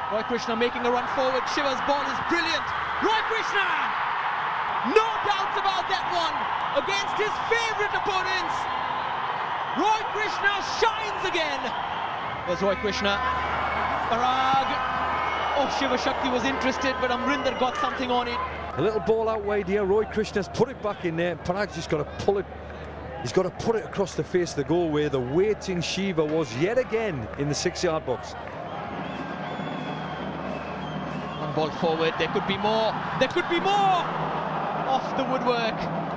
Roy Krishna making a run forward. Shiva's ball is brilliant. Roy Krishna! No doubts about that one. Against his favourite opponents. Roy Krishna shines again. There's Roy Krishna. Parag. Oh, Shiva Shakti was interested, but Amrinder got something on it. A little ball out wide here. Roy Krishna's put it back in there. Parag's just got to pull it. He's got to put it across the face of the goal where the waiting Shiva was yet again in the 6-yard box. One ball forward. There could be more. There could be more. Off the woodwork.